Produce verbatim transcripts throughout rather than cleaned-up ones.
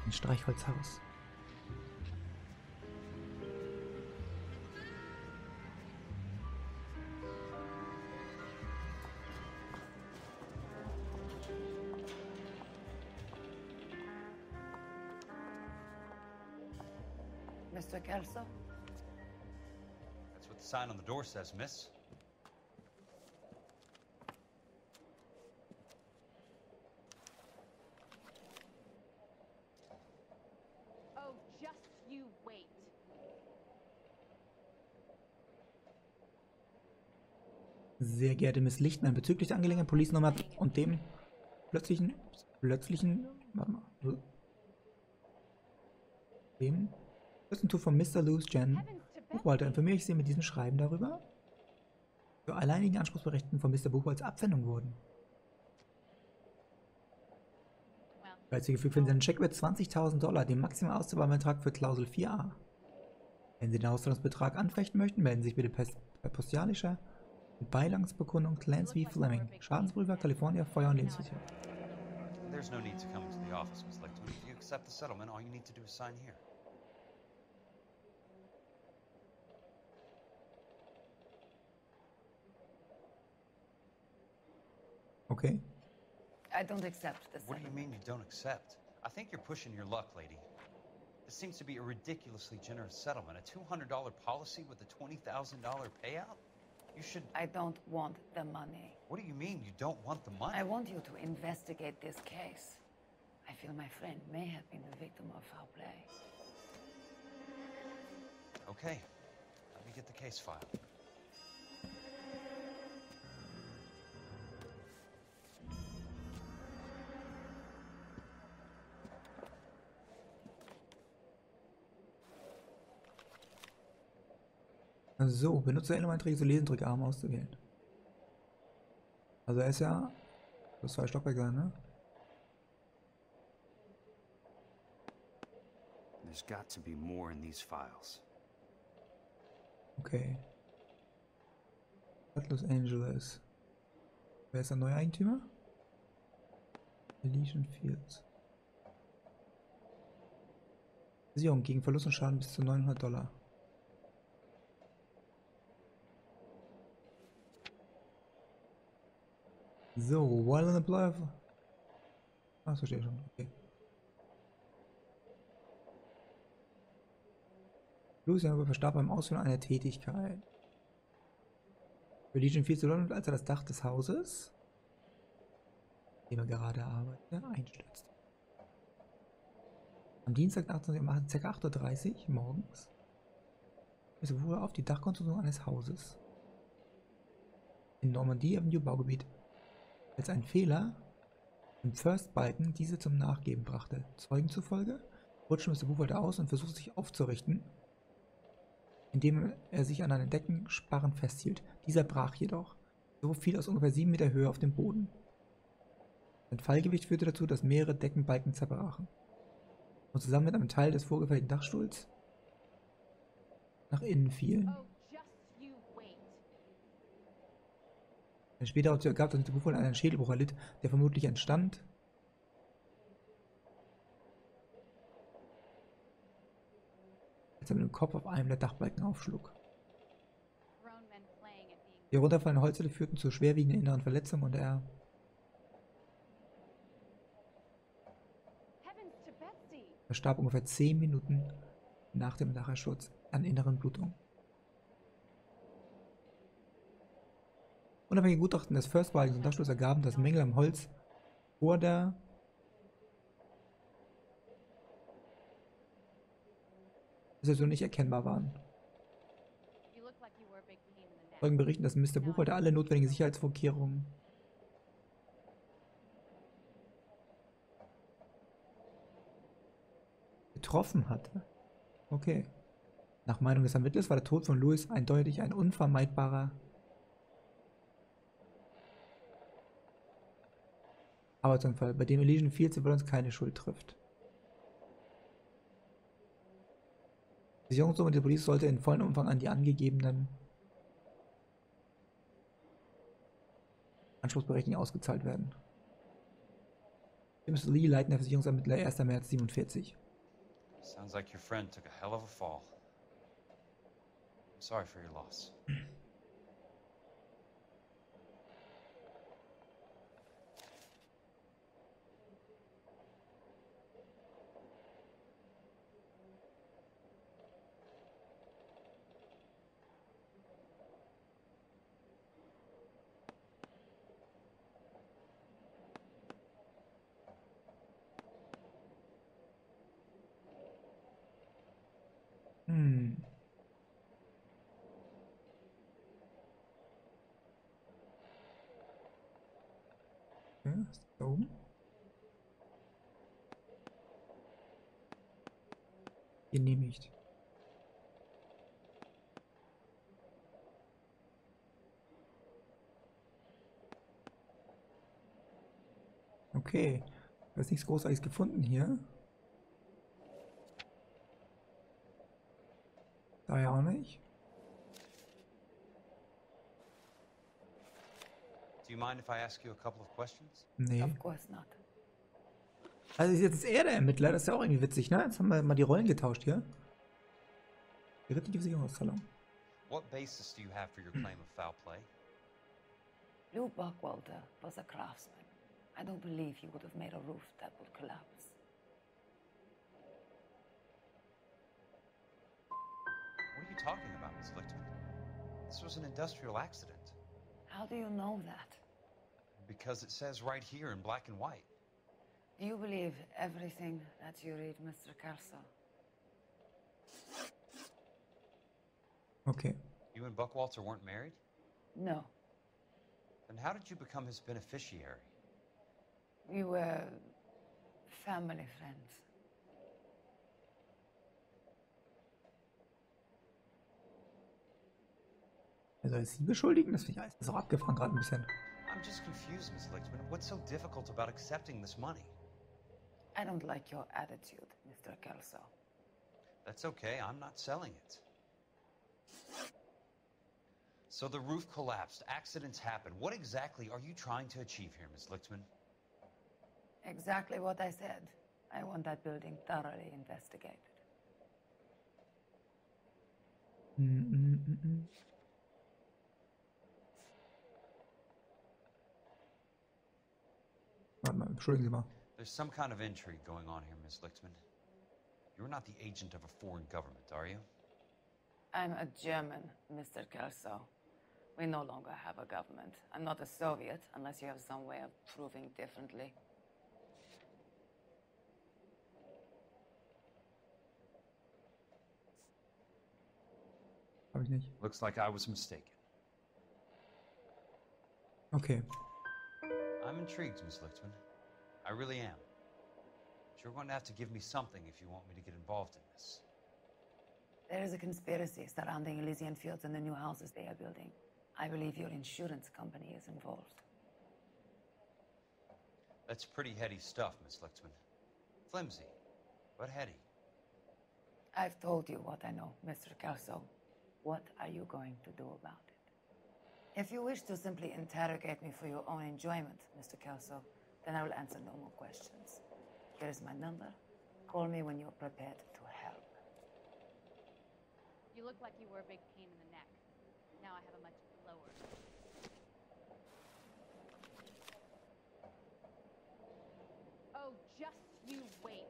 Ein Streichholzhaus. Mister Kelso? That's what the sign on the door says, miss. Oh, just you wait. Sehr geehrte Miss Lichtman, bezüglich der Angelegenheit Police Nummer und dem plötzlichen, plötzlichen, warte mal, dem Tod von Mister Louis Jen Buchwalter informiere ich Sie mit diesem Schreiben darüber, für alleinigen Anspruchsberechtigten von Mister Buchwalds Absendung wurden. Als Sie gefügt finden Sie einen Scheck über zwanzigtausend Dollar, den maximalen auszahlbaren Betrag für Klausel vier a. Wenn Sie den Auszahlungsbetrag anfechten möchten, melden Sie sich bitte per, per postalischer mit Beilangsbekundung Clancy V. Fleming, Schadensprüfer, California, Feuer- und Lebensversicherung. There's no need to come into the office, Miss Licton. If you accept the settlement, all you need to do is sign here. Okay. I don't accept the What do you settlement. mean you don't accept? I think you're pushing your luck, lady. This seems to be a ridiculously generous settlement. A two hundred dollar policy with a twenty thousand dollar payout? You should... I don't want the money. What do you mean you don't want the money? I want you to investigate this case. I feel my friend may have been the victim of foul play. Okay. Let me get the case file. So, benutze Erinnerungseinträge zu lesen, drücke Arm auszuwählen. Also er ist ja, das zwei Stockwerke sein, ne? There's got to be more in these files. Okay. Los Angeles. Wer ist der neue Eigentümer? Elysian Fields. Versicherung gegen Verlust und Schaden bis zu neunhundert Dollar. So, while on the bluff. Ah, das verstehe ich schon. Okay. Lucian verstarb beim Ausführen einer Tätigkeit. Elysian Fields London, als er das Dach des Hauses, in dem er gerade arbeitete, einstürzte. Am Dienstag ca. acht Uhr dreißig morgens ist er wohl auf die Dachkonstruktion eines Hauses in Normandie Avenue Baugebiet, als ein Fehler im First Balken diese zum Nachgeben brachte. Zeugen zufolge rutschte Mister Buchwalter aus und versuchte sich aufzurichten, indem er sich an einen Deckensparren festhielt. Dieser brach jedoch. So fiel aus ungefähr sieben Meter Höhe auf den Boden. Sein Fallgewicht führte dazu, dass mehrere Deckenbalken zerbrachen und zusammen mit einem Teil des vorgefertigten Dachstuhls nach innen fielen. Oh, just you wait. Später hat sie ergab, dass Mister Buchwalter einen Schädelbruch erlitt, der vermutlich entstand, als er mit dem Kopf auf einem der Dachbalken aufschlug. Grown men playing at being Die herunterfallenden Holzteile führten zu schwerwiegenden inneren Verletzungen und er heavens to Betsy. verstarb ungefähr zehn Minuten nach dem Dachersturz an inneren Blutungen. Unabhängige Gutachten des First Balkens und Dachstuhls ergaben, dass Mängel am Holz vor der Situation nicht erkennbar waren. You look like you were a big pain in the neck. Zeugen berichten, dass Mister Buchwalter alle notwendigen Sicherheitsvorkehrungen getroffen hatte. Okay. Nach Meinung des Ermittlers war der Tod von Louis eindeutig ein unvermeidbarer Arbeitsunfall, bei dem Elysian Fields uns keine Schuld trifft. Die Sicherungssumme der Polizei sollte in vollem Umfang an die angegebenen Anspruchsberechtigungen ausgezahlt werden. James Lee, leitender Versicherungsermittler, erster März siebenundvierzig. Sounds like your friend took a hell of a fall. I'm sorry for your loss. Hm. Ja, ist da oben? Genehmigt. Okay. Da ist nichts Großartiges gefunden hier. Da ja auch nicht. Do you mind if I ask you a couple of questions? Nee. Of course not. Also ist jetzt er der Ermittler, das ist ja auch irgendwie witzig, ne? Jetzt haben wir mal die Rollen getauscht hier. Gerichtliche Versicherungsauszahlung. What basis do you have for your claim of foul play? Lou Buckwalter was a craftsman. I don't believe he would have made a roof that would collapse. What are you talking about, Miss Lichtman? This was an industrial accident. How do you know that? Because it says right here in black and white. Do you believe everything that you read, Mister Kelso? Okay. You and Buckwalter weren't married? No. Then how did you become his beneficiary? We were family friends. Er soll sie beschuldigen? Das finde ich alles so abgefahren gerade ein bisschen. I'm just confused, Miss Lichtman. What's so difficult about accepting this money? I don't like your attitude, Mister Kelso. That's okay, I'm not selling it. So the roof collapsed, accidents happen. What exactly are you trying to achieve here, Miss Lichtman? Exactly what I said. I want that building thoroughly investigated. Mm, mm, mm, mm. Warte mal, entschuldigen Sie mal. There's some kind of intrigue going on here, Miss Lichtman. You're not the agent of a foreign government, are you? I'm a German, Mister Kelso. We no longer have a government. I'm not a Soviet, unless you have some way of proving differently. Habe ich nicht. Looks like I was mistaken. Okay. I'm intrigued, Miss Lichtman. I really am. But you're going to have to give me something if you want me to get involved in this. There is a conspiracy surrounding Elysian Fields and the new houses they are building. I believe your insurance company is involved. That's pretty heady stuff, Miss Lichtman. Flimsy, but heady. I've told you what I know, Mister Kelso. What are you going to do about it? If you wish to simply interrogate me for your own enjoyment, Mister Kelso, then I will answer no more questions. Here is my number. Call me when you're prepared to help. You look like you were a big pain in the neck. Now I have a much lower. Oh, just you wait.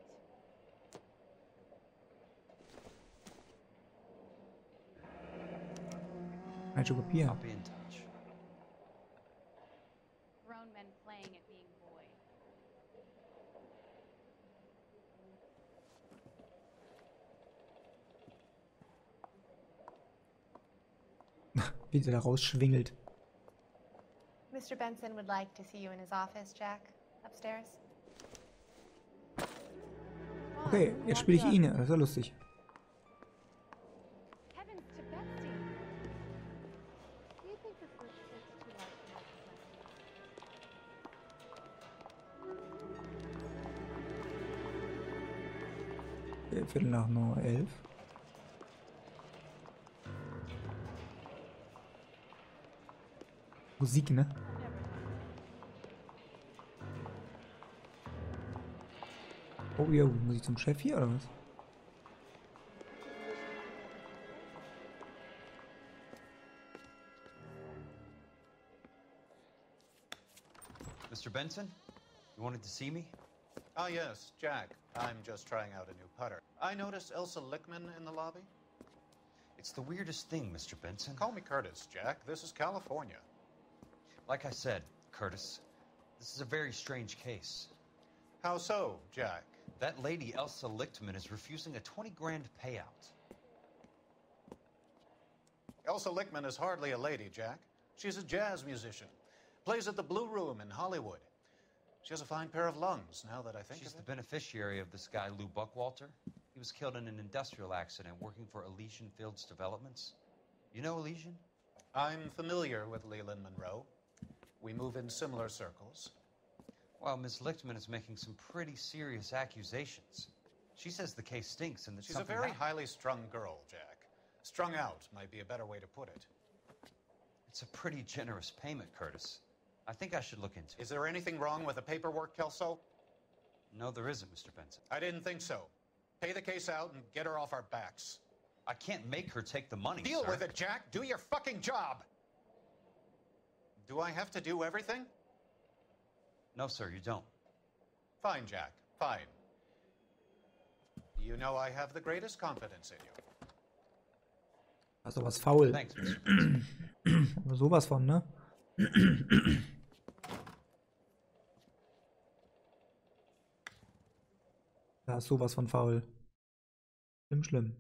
Falsche Papier. I'll be in touch. Grown men playing at being boys. Wie der da rausschwingelt. Mister Benson would like to see you in his office, Jack. Upstairs. Okay, jetzt spiele ich ihn. Das ist ja lustig. Heavens to Betsy. Do you think this list is too large for my Äh, Viertel nach neun, elf. Musik, ne? Oh, ja, muss ich zum Chef hier oder was? Mister Benson, you wanted to see me? Ah, yes, Jack. I'm just trying out a new putter. I noticed Elsa Lickman in the lobby. It's the weirdest thing, Mister Benson. Call me Curtis, Jack. This is California. Like I said, Curtis, this is a very strange case. How so, Jack? That lady, Elsa Lichtman, is refusing a twenty grand payout. Elsa Lickman is hardly a lady, Jack. She's a jazz musician. Plays at the Blue Room in Hollywood. She has a fine pair of lungs, now that I think She's of the it. beneficiary of this guy, Lou Buckwalter. He was killed in an industrial accident working for Elysian Fields Developments. You know Elysian? I'm familiar with Leland Monroe. We move in similar circles. Well, Miss Lichtman is making some pretty serious accusations. She says the case stinks and that She's a something very happened. highly strung girl, Jack. Strung out might be a better way to put it. It's a pretty generous payment, Curtis. I think I should look into it. Is there anything wrong with the paperwork, Kelso? No, there isn't, Mister Benson. I didn't think so. Pay the case out and get her off our backs. I can't make her take the money, Deal sir. with it, Jack. Do your fucking job. Do I have to do everything? No, sir, you don't. Fine, Jack. Fine. You know I have the greatest confidence in you. Also was faul. Thanks, Mister Benson. Aber sowas von, ne? Da ist sowas von faul. Schlimm, schlimm.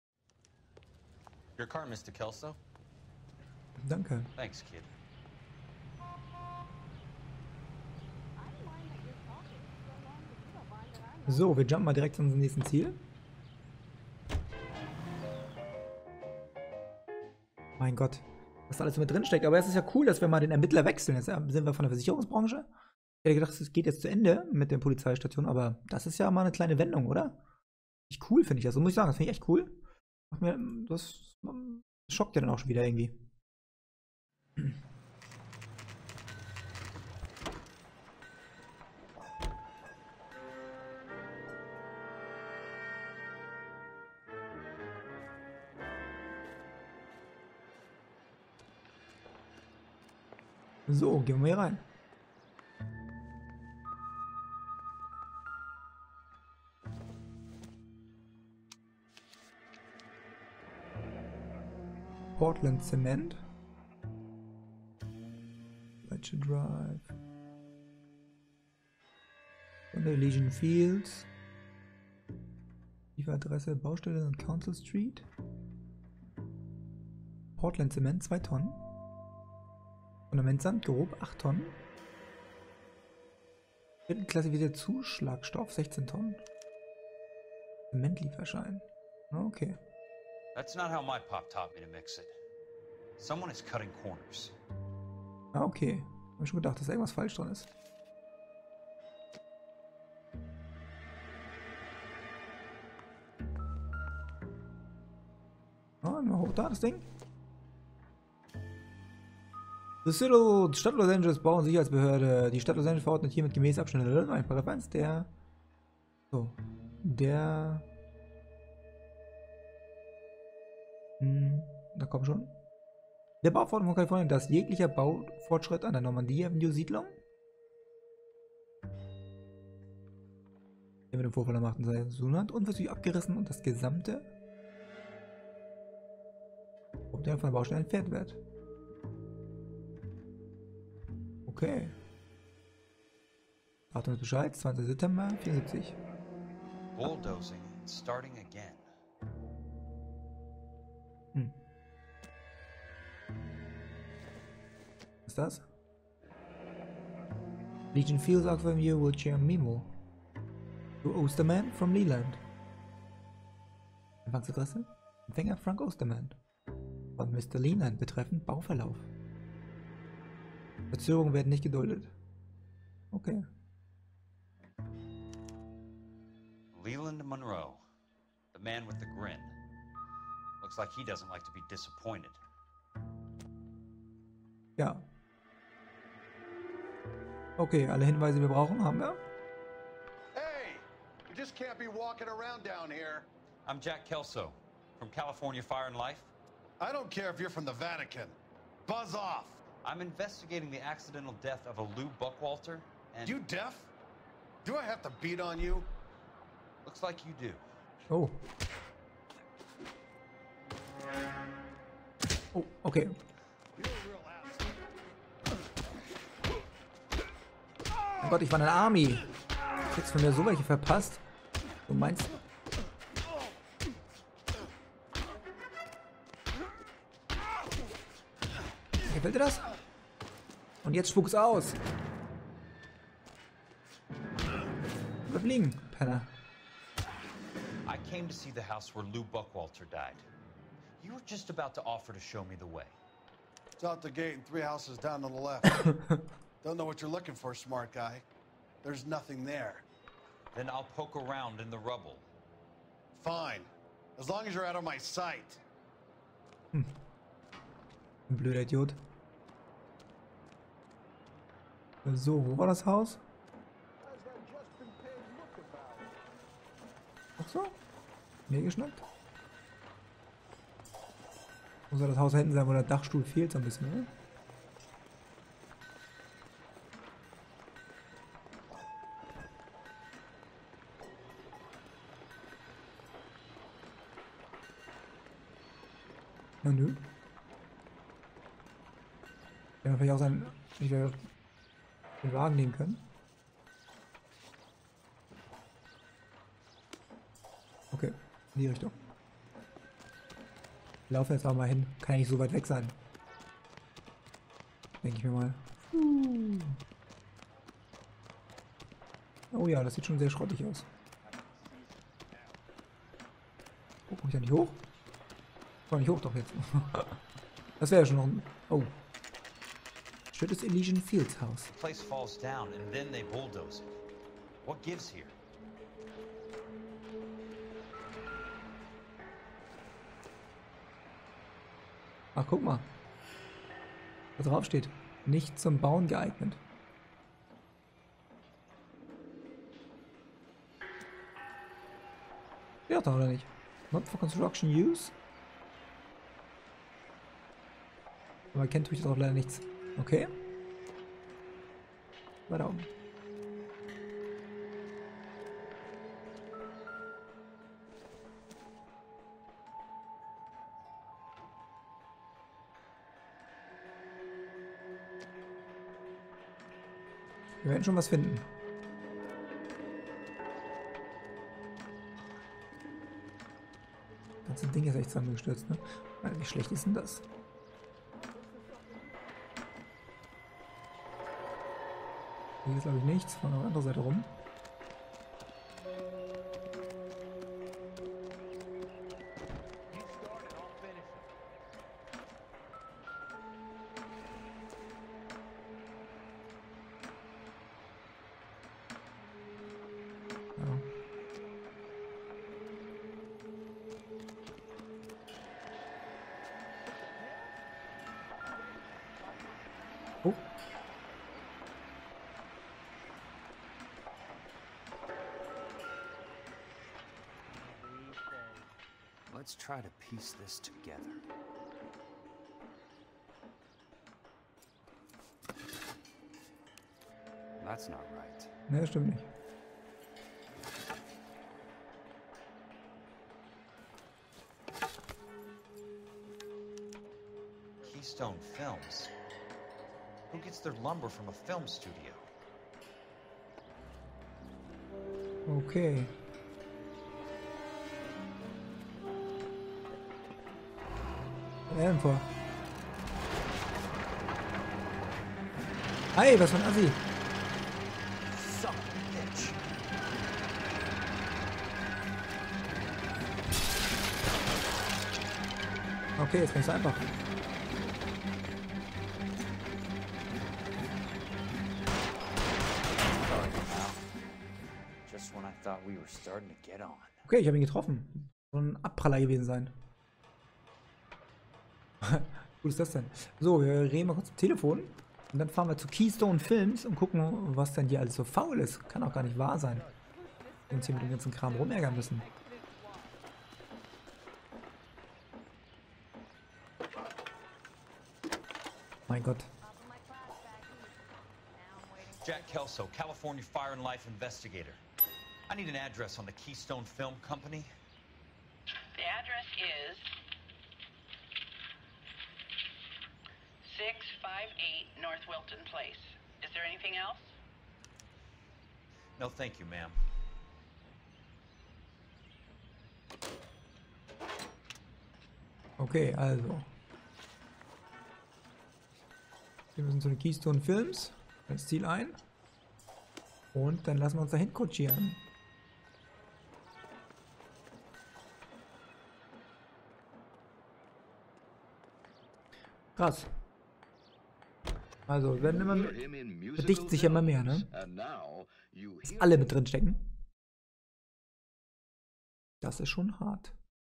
Your car, Mister Kelso. Danke. Thanks, kid. So, wir jumpen mal direkt zu unserem nächsten Ziel. Mein Gott, was da alles mit drin steckt. Aber es ist ja cool, dass wir mal den Ermittler wechseln. Jetzt sind wir von der Versicherungsbranche. Ich hätte gedacht, es geht jetzt zu Ende mit der Polizeistation, aber das ist ja mal eine kleine Wendung, oder? Echt cool, finde ich das. So muss ich sagen, das finde ich echt cool. Macht mir, das, das schockt ja dann auch schon wieder irgendwie. So, gehen wir hier rein. Portland Cement. Fletcher Drive. Von der Elysian Fields. Lieferadresse Baustelle und Council Street. Portland Cement zwei Tonnen. Fundamentsand grob acht Tonnen. Klassifizierter Zuschlagstoff sechzehn Tonnen. Zementlieferschein. Okay. That's not how my pop taught me to mix it. Someone is cutting corners. Ah, okay. Hab ich schon gedacht, dass da irgendwas falsch dran ist. Ah, mal hoch da, das Ding. The City, die Stadt Los Angeles Bau- und Sicherheitsbehörde. Die Stadt Los Angeles verordnet hiermit gemäß Abschnitt ein Paragraph eins der. So. Der. Hm, da kommt schon. Der Bauverordnung von Kalifornien, dass jeglicher Baufortschritt an der Normandie Avenue Siedlung, der mit dem Vorfall am achten Seite zu tun hat, unverzüglich abgerissen und das gesamte Obdach von der Baustelle entfernt wird. Okay. Datum ist Bescheid, zwanzigster September vierundsiebzig. Bulldozing and starting again. Hm. Was ist das? Legion Fields Avenue will share Memo. To Osterman from Leland. Empfangsadresse? Empfänger Frank Osterman. Von Mister Leland betreffend Bauverlauf. Verzögerungen werden nicht geduldet. Okay. Leland Monroe, the man with the grin. Looks like he doesn't like to be disappointed. Ja. Okay, alle Hinweise, die wir brauchen, haben wir. Hey! You just can't be walking around down here. I'm Jack Kelso from California Fire and Life. I don't care if you're from the Vatican. Buzz off. I'm investigating the accidental death of a Lou Buckwalter, and... You deaf? Do I have to beat on you? Looks like you do. Oh. Oh, okay. Oh Gott, ich war in der Army. Jetzt von mir so welche verpasst. Du meinst... Gefällt dir das? Und jetzt spuck's aus. Überfliegen, Penner. I came to see the house where Lou Buckwalter died. You were just about to offer to show me the way. It's out the gate and three houses down to the left. Don't know what you're looking for, smart guy. There's nothing there. Then I'll poke around in the rubble. Fine. As long as you're out of my sight. Hm. Ein blöder Idiot. So, wo war das Haus? Ach so? Mir geschnappt? Muss ja das Haus hinten sein, wo der Dachstuhl fehlt so ein bisschen, oder? Na nö. Ja, vielleicht auch sein, ich werde den Wagen nehmen können. Okay, in die Richtung. Wir laufen jetzt auch mal hin. Kann ja nicht so weit weg sein. Denke ich mir mal. Oh ja, das sieht schon sehr schrottig aus. Oh, komm ich da nicht hoch? Komm nicht hoch doch jetzt. Das wäre ja schon noch ein... Oh. Schönes Elysian Fields Haus. The place falls down and then they bulldoze it. What gives here? Ach, guck mal. Da drauf steht. Nicht zum Bauen geeignet. Ja, da oder nicht? Not for construction use? Aber erkennt tue ich darauf leider nichts. Okay. Weiter oben. Wir werden schon was finden. Das ganze Ding ist echt zusammengestürzt, ne? Wie schlecht ist denn das? Hier ist glaube ich nichts, von der anderen Seite rum. Ja. Oh. Let's try to piece this together. That's not right. Ne, stimmt nicht. Keystone Films. Who gets their lumber from a film studio? Okay. Ja, vor. Hey, was für ein Assi. Son of a bitch. Okay, jetzt ganz einfach. Just when I thought we were starting to get on. Okay, ich habe ihn getroffen. Soll ein Abpraller gewesen sein. Gut ist das denn? So, wir reden mal kurz am Telefon. Und dann fahren wir zu Keystone Films und gucken, was denn hier alles so faul ist. Kann auch gar nicht wahr sein. uns hier mit dem ganzen Kram rumärgern müssen. Mein Gott. Jack Kelso, California Fire and Life investigator. I need an address on the Keystone Film Company. The address is six five eight North Wilton Place. Is there anything else? No, thank you, ma'am. Okay, also. Wir müssen zu den Keystone Films. Das Ziel ein. Und dann lassen wir uns dahin kutschieren. Krass. Also, werden immer verdichtet sich ja immer mehr, ne? Dass alle mit drin stecken. Das ist schon hart.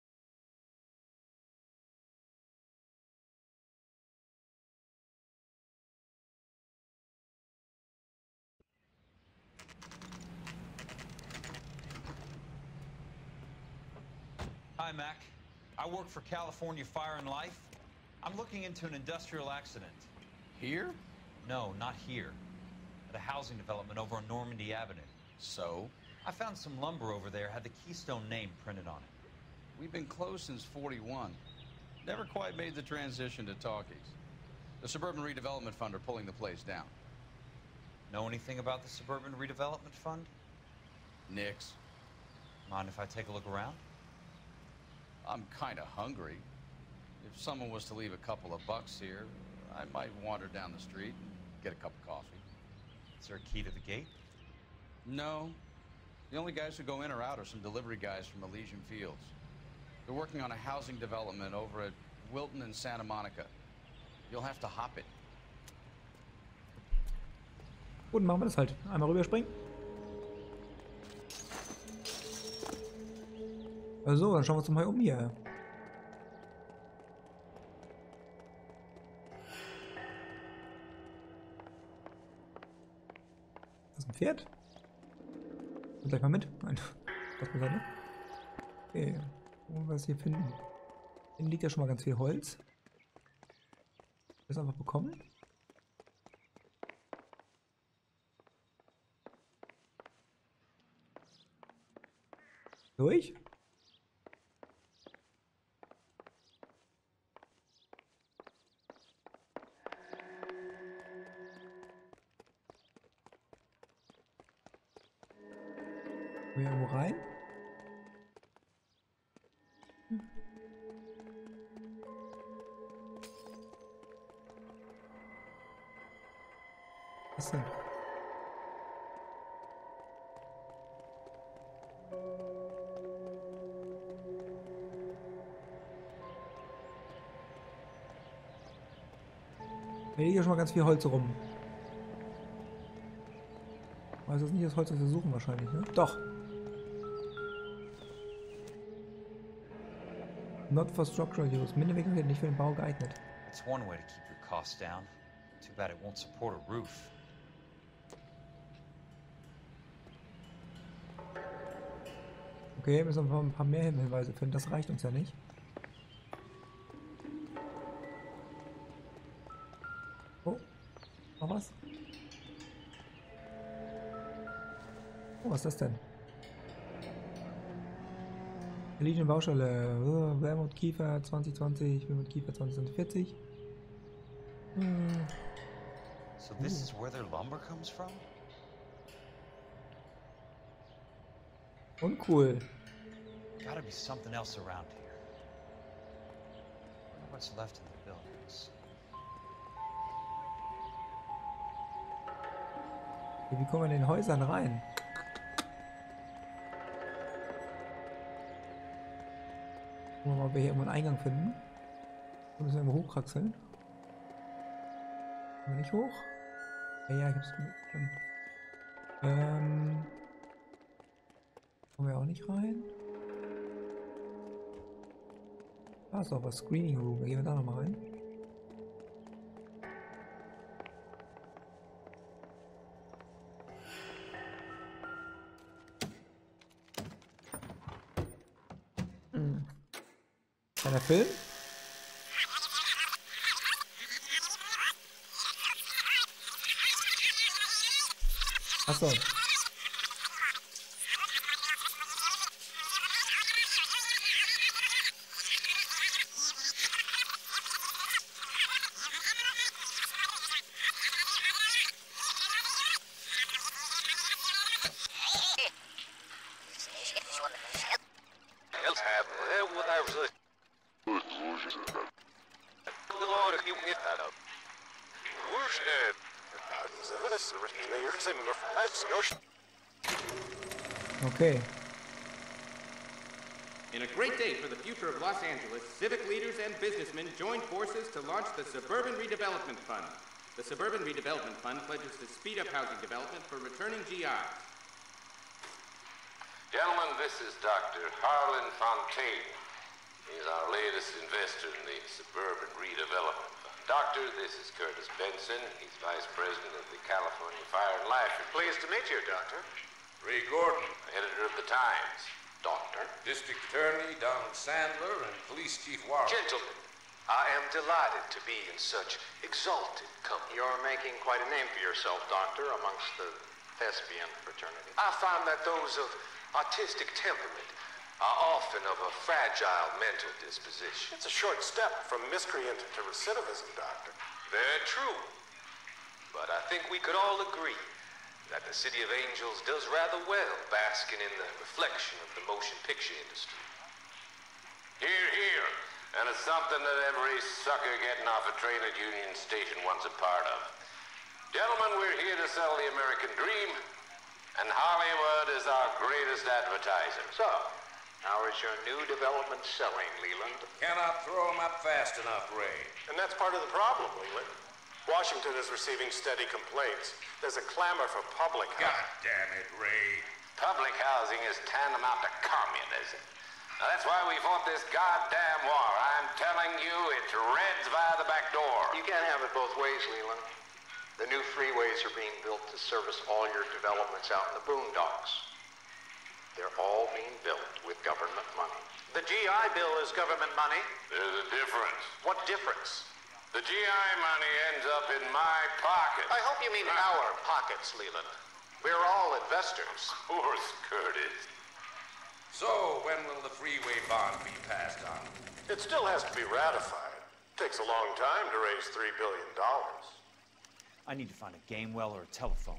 Hi, Mac. I work for California Fire and Life. I'm looking into an industrial accident. Here? No, not here. At a housing development over on Normandy Avenue. So? I found some lumber over there, had the Keystone name printed on it. We've been closed since forty-one. Never quite made the transition to talkies. The Suburban Redevelopment Fund are pulling the place down. Know anything about the Suburban Redevelopment Fund? Nix. Mind if I take a look around? I'm kind of hungry. If someone was to leave a couple of bucks here, I might wander down the street and get a cup of coffee. Is there a key to the gate? No. The only guys who go in or out are some delivery guys from Elysian Fields. They're working on a housing development over at Wilton and Santa Monica. You'll have to hop it. Gut, machen wir das halt. Einmal rüberspringen. Also, dann schauen wir uns mal um hier. Das ist ein Pferd. Und gleich mal mit. Nein, das muss sein, ne? Okay, wo wir es hier finden. Hier liegt ja schon mal ganz viel Holz. Das einfach bekommen. Durch. Wir irgendwo rein. Hm. Was denn? Hier liegt ja schon mal ganz viel Holz rum. Aber das ist nicht das Holz, das wir suchen wahrscheinlich, ne? Doch. Not for structural use. Minderweg wird nicht für den Bau geeignet. It's one way to keep your costs down. Too bad it won't support a roof. Okay, müssen wir ein paar mehr Hinweise finden. Das reicht uns ja nicht. Oh, noch was? Oh, was ist das denn? Legion Baustelle. Oh, Wermut Kiefer zwanzig zwanzig, Wermut Kiefer zwanzig vierzig. Hm. So this is where their lumber comes from? Uncool. Gotta be something else around here. Wonder what's left in the buildings. Wie kommen wir in den Häusern rein? Gucken wir mal, ob wir hier irgendwo einen Eingang finden. Wir müssen irgendwo hochkraxeln. Können wir nicht hoch? Ja, ja, ich hab's schon. Ähm. Kommen wir auch nicht rein? Da ist auch was. Screening Room. Da gehen wir da nochmal rein. der Film? Achso. Okay. In a great day for the future of Los Angeles, civic leaders and businessmen joined forces to launch the Suburban Redevelopment Fund. The Suburban Redevelopment Fund pledges to speed up housing development for returning G Is. Gentlemen, this is Doctor Harlan Fontaine. He's our latest investor in the Suburban Redevelopment Fund. Doctor, this is Curtis Benson. He's Vice President of the California Fire and Life. Pleased to meet you, Doctor. Ray Gordon, editor of the Times. Doctor. District Attorney Donald Sandler and Police Chief Warren. Gentlemen, I am delighted to be in such exalted company. You're making quite a name for yourself, Doctor, amongst the thespian fraternity. I find that those of artistic temperament are often of a fragile mental disposition. It's a short step from miscreant to recidivism, Doctor. Very true. But I think we could all agree that the City of Angels does rather well basking in the reflection of the motion picture industry. Here, here. And it's something that every sucker getting off a train at Union Station wants a part of. Gentlemen, we're here to sell the American dream, and Hollywood is our greatest advertiser. So, how is your new development selling, Leland? Cannot throw 'em up fast enough, Ray. And that's part of the problem, Leland. Washington is receiving steady complaints. There's a clamor for public housing. God damn it, Ray. Public housing is tantamount to communism. Now, that's why we fought this goddamn war. I'm telling you, it's Reds via the back door. You can't have it both ways, Leland. The new freeways are being built to service all your developments out in the boondocks. They're all being built with government money. The G I Bill is government money. There's a difference. What difference? The G I money ends up in my pocket. I hope you mean our pockets, Leland. We're all investors. Of course, Curtis. So, when will the freeway bond be passed on? It still has to be ratified. Takes a long time to raise three billion dollars. I need to find a game well or a telephone.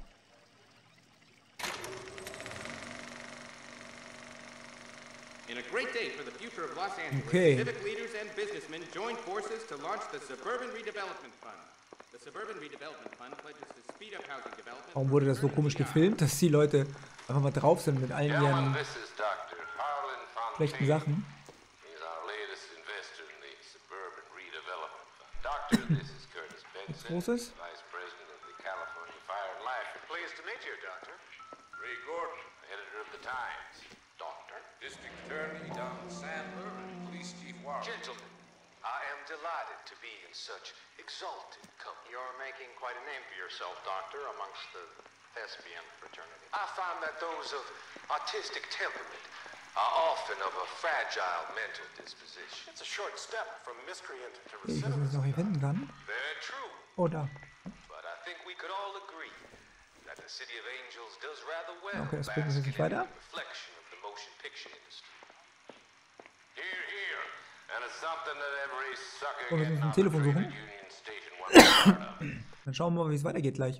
In a great day for the future of Los Angeles, Okay. civic leaders and businessmen joined forces to launch the Suburban Redevelopment Fund. The Suburban Redevelopment Fund pledges to speed up housing development. Warum wurde das so komisch gefilmt, dass die Leute einfach mal drauf sind mit allen Gentlemen, ihren this is Doctor Harlan schlechten Fontaine. Sachen? He's our latest investor in the Suburban Redevelopment Fund. Doctor, this is Curtis Benson, Großes? Vice President of the California Fire and Life. Pleased to meet you, Doctor. Ray Gordon, editor of the Times. Doctor. District Attorney Donald Sandler and Police Chief Warren. Gentlemen, I am delighted to be in such exalted company. You're making quite a name for yourself, Doctor, amongst the thespian fraternity. I find that those of artistic temperament are often of a fragile mental disposition. It's a short step from miscreant to Ich weiß nicht, was ich noch hier finden kann. Very true. Oh, da. But I think we could all agree that the City of Angels does rather well Okay, das bringt uns jetzt nicht basking in weiter. the reflection of the motion picture industry. Here, here. And it's something that every sucker Oh, wir getting müssen ein off a Telefon train suchen. at Union Station wants a part of. Dann schauen wir mal, wie es weitergeht gleich.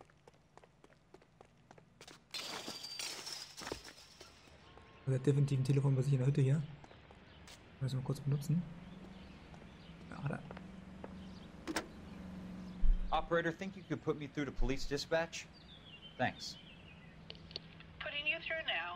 Also definitiv ein Telefon bei sich in der Hütte hier. Müssen wir kurz benutzen. Ja, da. Operator, think you could put me through to police dispatch? Thanks. Putting you through now.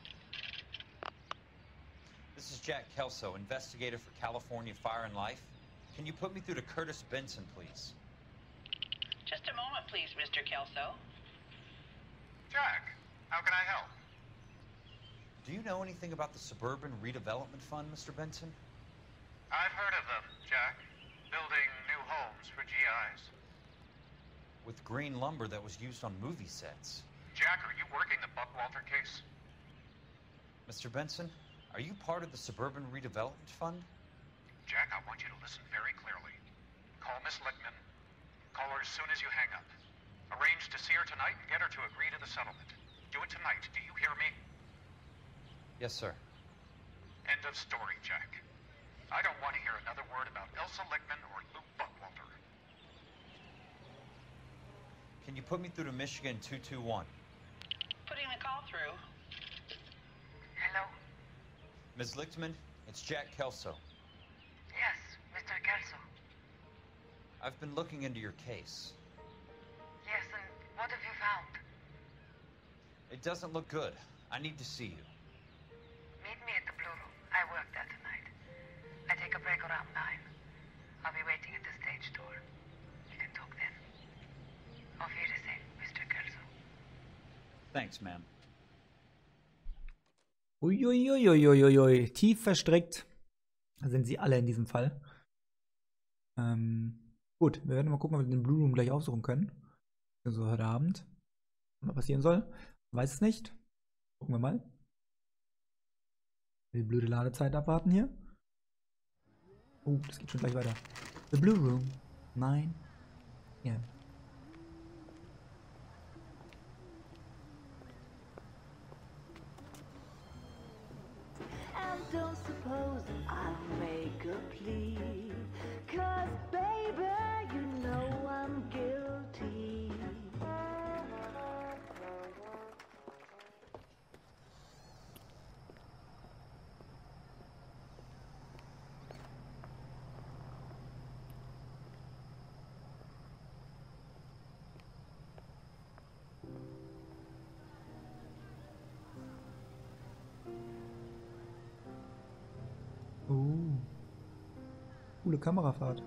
This is Jack Kelso, investigator for California Fire and Life. Can you put me through to Curtis Benson, please? Just a moment, please, Mister Kelso. Jack, how can I help? Do you know anything about the Suburban Redevelopment Fund, Mister Benson? I've heard of them, Jack. Building new homes for G Is. With green lumber that was used on movie sets. Jack, are you working the Buckwalter case? Mister Benson, are you part of the Suburban Redevelopment Fund? Jack, I want you to listen very clearly. Call Miss Lickman. Call her as soon as you hang up. Arrange to see her tonight and get her to agree to the settlement. Do it tonight. Do you hear me? Yes, sir. End of story, Jack. I don't want to hear another word about Elsa Lickman or Luke Buckwalter. Can you put me through to Michigan two two one? Putting the call through. Hello? Miz Lichtman, it's Jack Kelso. Yes, Mister Kelso. I've been looking into your case. Yes, and what have you found? It doesn't look good. I need to see you. Meet me at the Blue Room. I work there tonight. I take a break around nine. I'll be waiting at the stage door. We can talk then. Auf Wiedersehen, Mister Kelso. Thanks, ma'am. Uiuiuiuiuiui, tief verstrickt sind sie alle in diesem Fall. Ähm, gut, wir werden mal gucken, ob wir den Blue Room gleich aufsuchen können. Also heute Abend. Was passieren soll. Weiß es nicht. Gucken wir mal. Die blöde Ladezeit abwarten hier. Oh, das geht schon gleich weiter. The Blue Room. nine p m And don't suppose I'll make a plea, 'cause baby, you know I'm guilty. Oh. Coole Kamerafahrt.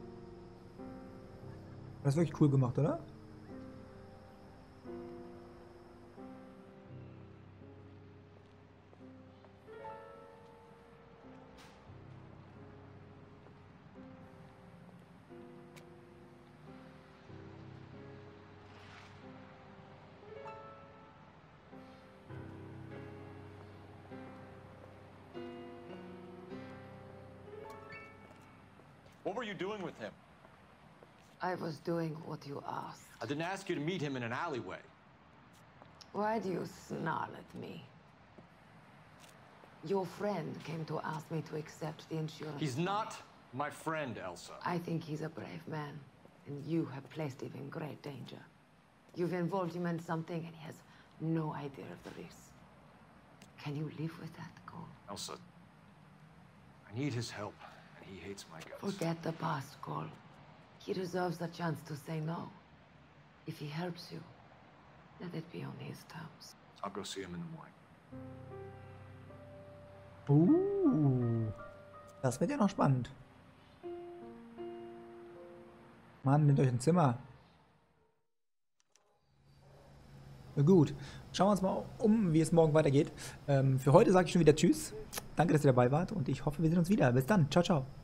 Das ist wirklich cool gemacht, oder? What were you doing with him? I was doing what you asked. I didn't ask you to meet him in an alleyway. Why do you snarl at me? Your friend came to ask me to accept the insurance. He's not my friend, Elsa. I think he's a brave man, and you have placed him in great danger. You've involved him in something, and he has no idea of the risk. Can you live with that, Cole? Elsa, I need his help, and he hates my guts. Forget the past, Cole. He deserves a chance to say no. If he helps you, let it be on his terms. I'll go see him in the morning. Uh, das wird ja noch spannend. Mann, nehmt euch ein Zimmer. Na gut, schauen wir uns mal um, wie es morgen weitergeht. Ähm, für heute sage ich schon wieder Tschüss. Danke, dass ihr dabei wart und ich hoffe, wir sehen uns wieder. Bis dann. Ciao, ciao.